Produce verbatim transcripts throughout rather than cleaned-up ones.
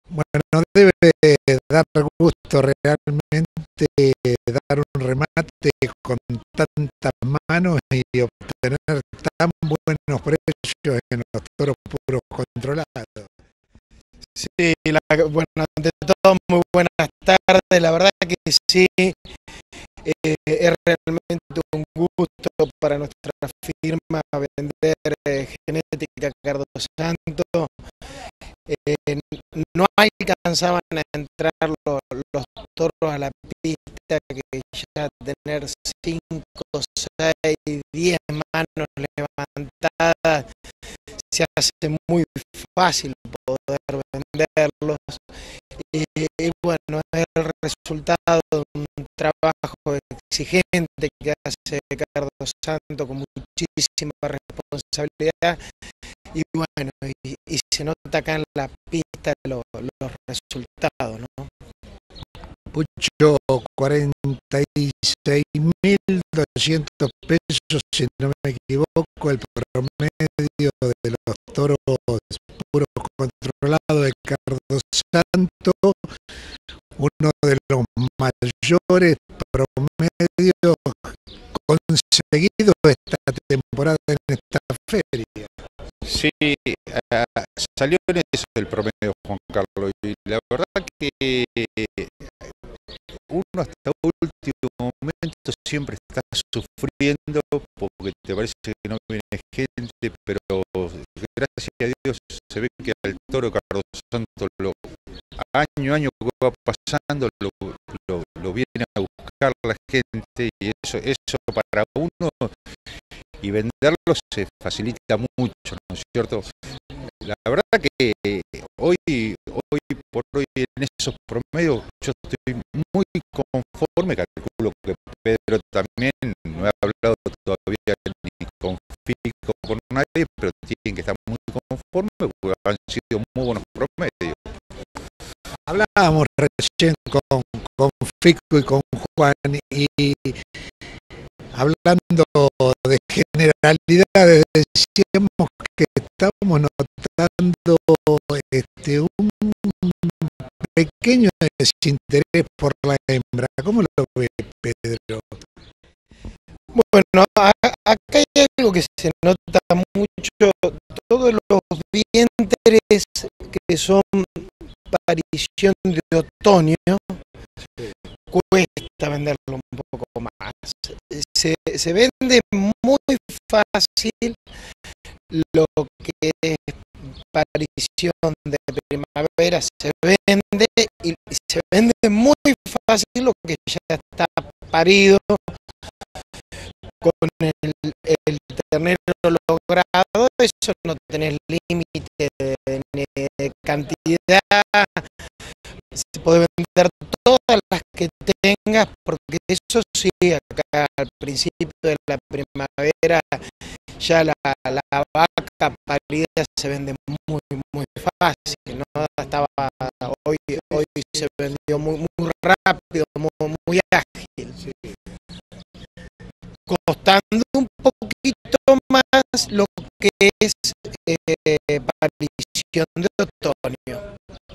Bueno, debe dar gusto realmente dar un remate con tantas manos y obtener tan buenos precios en los toros puros controlados. Sí, la, bueno, ante todo muy buenas tardes, la verdad que sí, eh, es realmente un gusto para nuestra firma vender eh, genética Cardo Santo. Eh, no alcanzaban a entrar los, los toros a la pista, que ya tener cinco, seis, diez manos levantadas se hace muy fácil poder venderlos. Y, y bueno, es el resultado de un trabajo exigente que hace Cardo Santo con muchísima responsabilidad. Y bueno, y, y se nota acá en la pista los, los resultados, ¿no? Pucho, cuarenta y seis mil doscientos pesos, si no me equivoco, el promedio de los toros puros controlados de Cardo Santo, uno de los mayores promedios conseguidos esta temporada en esta feria. Sí, uh, salió en eso el promedio, Juan Carlos, y la verdad que uno hasta último momento siempre está sufriendo porque te parece que no viene gente, pero gracias a Dios se ve que al toro Cardo Santo lo, año a año que va pasando lo, lo, lo viene a buscar la gente, y eso, eso para uno y venderlo se facilita mucho, ¿no es cierto? La verdad que hoy, hoy por hoy en esos promedios yo estoy muy conforme, calculo que Pedro también, no he hablado todavía ni con Fico con nadie, pero tienen que estar muy conformes porque han sido muy buenos promedios. Hablábamos recién con, con Fico y con Juan, y hablando de generalidades, decíamos que estamos notando este, un pequeño desinterés por la hembra. ¿Cómo lo ve, Pedro? Bueno, acá hay algo que se nota mucho: todos los vientres que son aparición de otoño, cuesta venderlo un poco más. Se, se vende muy fácil lo que es aparición de primavera, se vende, y se vende muy fácil lo que ya está parido con el, el ternero logrado. Eso no tenés límite ni de cantidad, se puede vender todas las que tengas, porque eso sí, acá al principio de la primavera ya la, la vaca parida se vende muy muy fácil, ¿no? Estaba, hoy, hoy se vendió muy, muy rápido, muy, muy ágil, costando un poquito más lo que es eh, aparición de otoño.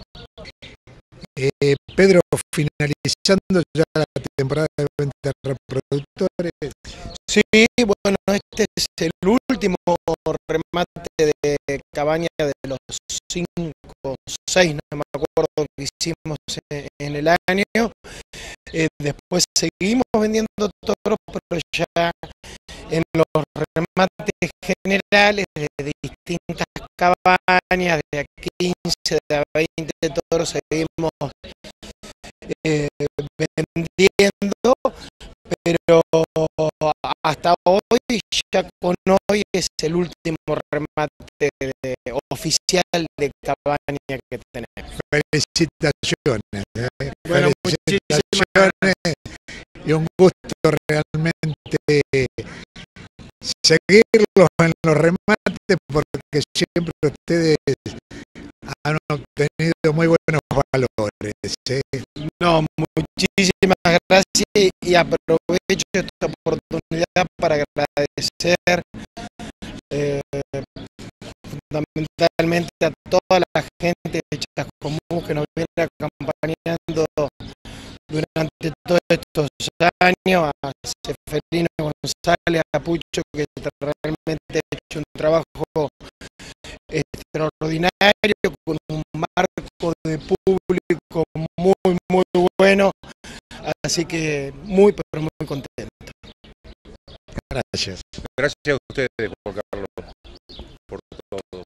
Eh, Pedro, finalizando ya la temporada de venta de reproductores. Sí, bueno, este es el último remate de cabaña de los cinco o seis, no me acuerdo, que hicimos en el año. Eh, después seguimos vendiendo toros, pero ya en los remates generales de distintas cabañas, de a quince, de a veinte toros seguimos eh, vendiendo, pero hasta hoy, ya con hoy, es el último remate de, oficial de cabaña que tenemos. Felicitaciones. Eh. Bueno, felicitaciones y un gusto realmente seguirlos en los remates, porque siempre ustedes han obtenido muy buenos valores. ¿eh? No, muchísimas gracias, y aprovecho esta oportunidad para agradecer eh, fundamentalmente a toda la gente de Chascomús que nos estos años, a Seferino González, a Pucho, que realmente ha hecho un trabajo extraordinario, con un marco de público muy, muy bueno, así que muy, pero muy contento. Gracias. Gracias a ustedes, Juan Carlos, por todo.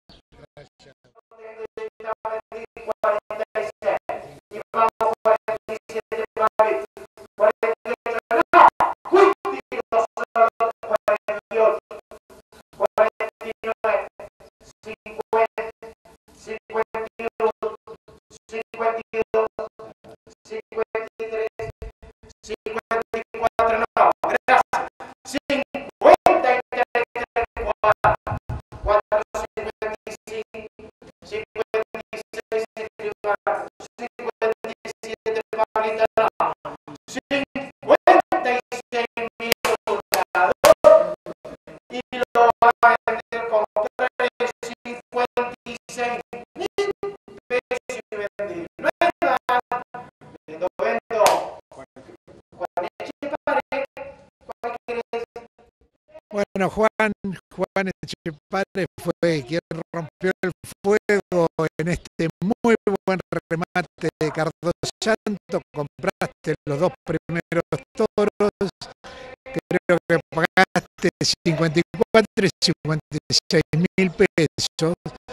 Bueno, Juan, Juan Etchepare fue quien rompió el fuego en este muy buen remate de Cardosanto. Compraste los dos primeros toros, creo que pagaste cincuenta y cuatro y cincuenta y seis mil pesos.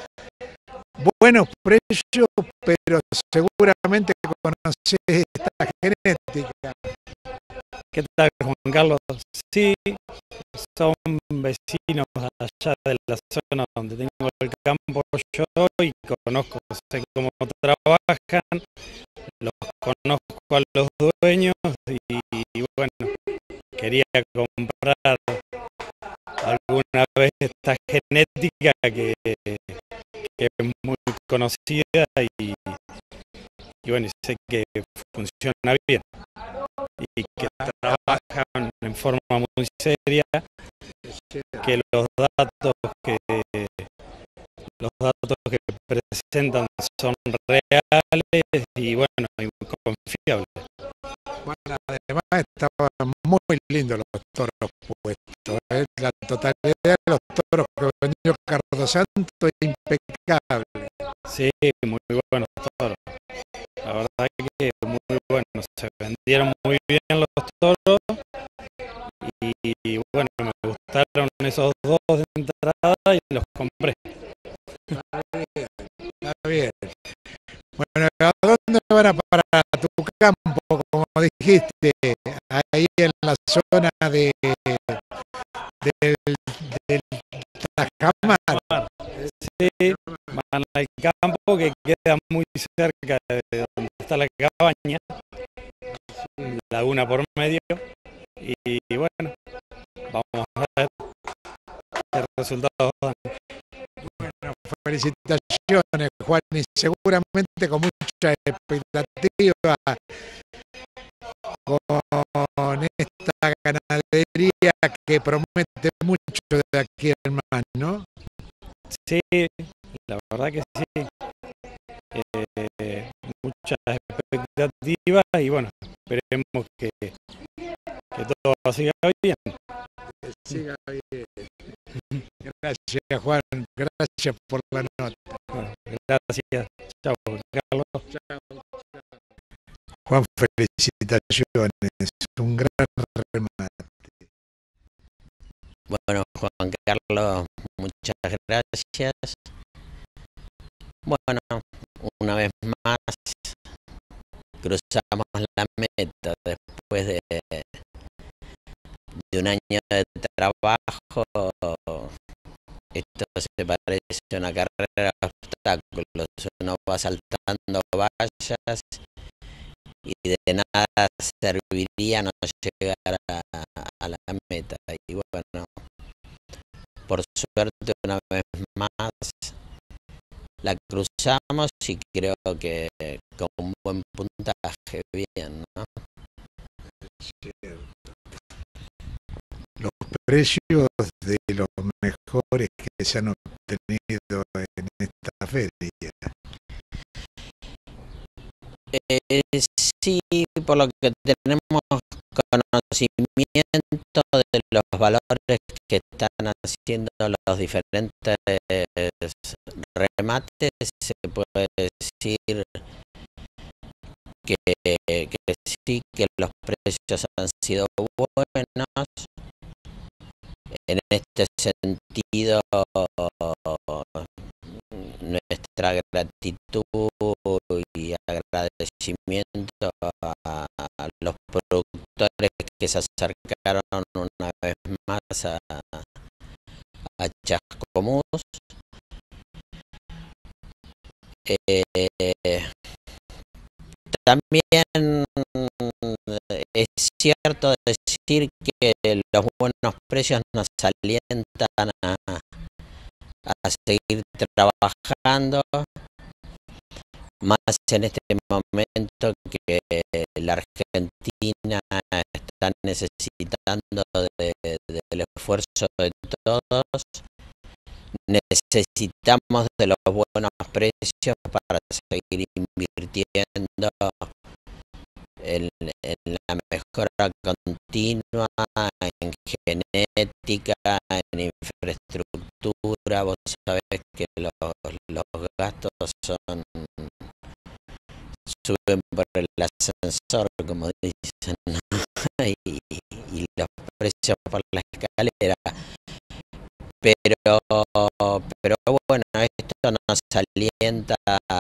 Buenos precios, pero seguramente conoces esta genética. ¿Qué tal, Juan Carlos? Sí, son vecinos allá de la zona donde tengo el campo yo y conozco, sé cómo trabajan, los conozco a los dueños y, y bueno, quería comprar alguna vez esta genética que, que es muy conocida y, y bueno, sé que funciona bien y que trabajan en forma muy seria, que los datos que los datos que presentan son reales y bueno, y confiables. Bueno, además estaban muy lindos los toros puestos, ¿eh? La totalidad de los toros que vendió Cardosanto es impecable. Sí, muy buenos toros. La verdad que muy buenos, se vendieron muy bien los toros y, y bueno, me gustaron esos dos de entrada y los compré. Está bien, está bien. Bueno, ¿a dónde van a parar? A tu campo, como dijiste, ahí en la zona de del, del Tajamar. Sí, van al campo que queda muy cerca de donde está la cabaña, laguna por medio, y, y bueno, vamos a ver qué resultados dan. Bueno, felicitaciones, Juan, y seguramente con mucha expectativa con esta ganadería que promete mucho de aquí en más, ¿no? Sí, la verdad que sí. Eh, muchas expectativas y bueno, esperemos que, que todo siga bien. Que siga bien. Gracias, Juan. Gracias por la nota. Bueno, gracias. Chao, Carlos. Chao. Juan, felicitaciones. Un gran remate. Bueno, Juan Carlos, muchas gracias. Bueno, una vez más cruzamos la meta después de, de un año de trabajo. Esto se parece a una carrera de obstáculos. Uno va saltando vallas y de nada serviría no llegar a, a la meta. Y bueno, por suerte una vez más la cruzamos y creo que con un buen puntaje, bien, ¿no? Los precios de los mejores que se han obtenido en esta feria. Eh, sí, por lo que tenemos conocimiento de los valores que están haciendo los diferentes remates, se puede decir que, que sí, que los precios han sido buenos. En este sentido, nuestra gratitud y agradecimiento a los productores que se acercaron una vez más a, a Chascomús. Eh, también es cierto decir que los buenos precios nos alientan a, a seguir trabajando, más en este momento que la Argentina está necesitando de, de, del esfuerzo de todos. Necesitamos de los buenos precios para seguir invirtiendo en, en la mejora continua, en genética, en infraestructura. Vos sabés que los, los gastos son suben por el ascensor, como dicen, ¿no? y, y los precios por la escalera. Pero, pero bueno, esto nos alienta a,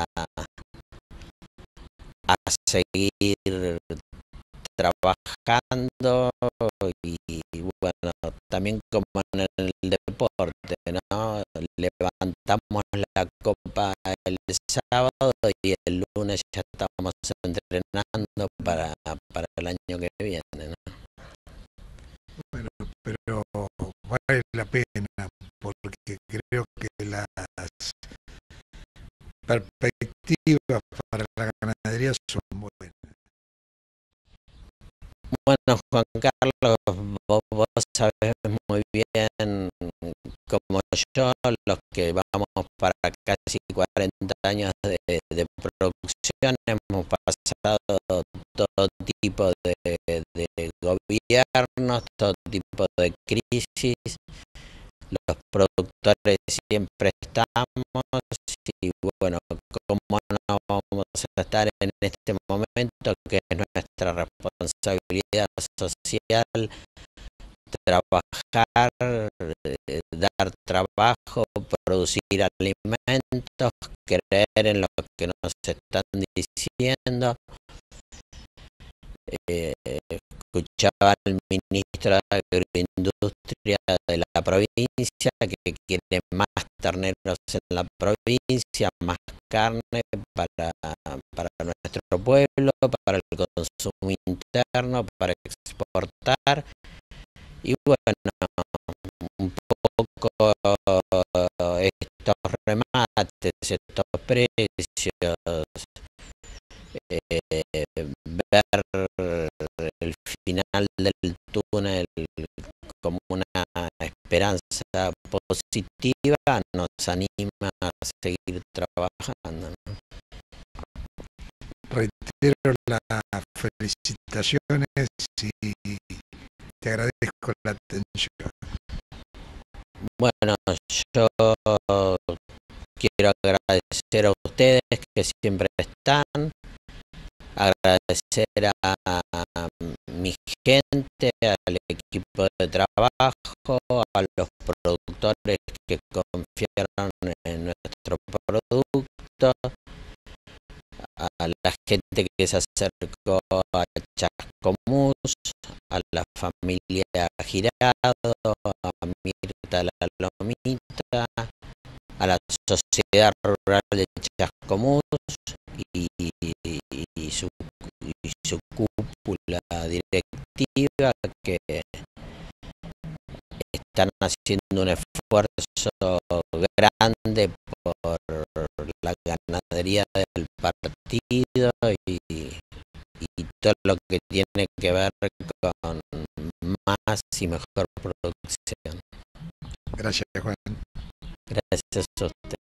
a seguir trabajando y, bueno, también como en el deporte, ¿no? Levantamos la copa el sábado y el lunes ya estamos entrenando para, para el año que viene, ¿no? Bueno, pero vale la pena, porque creo que las perspectivas para la ganadería son buenas. Bueno, Juan Carlos, vos, vos sabés muy bien, como yo, los que vamos para casi cuarenta años de, de producción, hemos pasado todo tipo de, de gobiernos, todo tipo de crisis. Los productores siempre estamos y bueno, ¿cómo no vamos a estar en este momento que es nuestra responsabilidad social? Trabajar, eh, dar trabajo, producir alimentos, creer en lo que nos están diciendo. Eh, escuchaba al ministro de Agroindustria de la provincia que quiere más terneros en la provincia, más carne para, para nuestro pueblo, para el consumo interno, para exportar. Y bueno, un poco estos remates, estos precios, eh, ver el final del túnel como una esperanza positiva nos anima a seguir trabajando, ¿no? Reitero las felicitaciones y te agradezco la atención. Bueno, yo quiero agradecer a ustedes que siempre están, agradecer a, a mi gente, al equipo de trabajo, a los productores que confiaron en nuestro producto, a la gente que se acercó a Chascomús, a la familia Girado, a Mirta La Lomita, a la Sociedad Rural de Chascomús y, y, y, su, y su cúpula directiva que están haciendo un esfuerzo grande por la ganadería del partido y, y todo lo que tiene que ver con más y mejor producción. Gracias, Juan. Gracias a usted.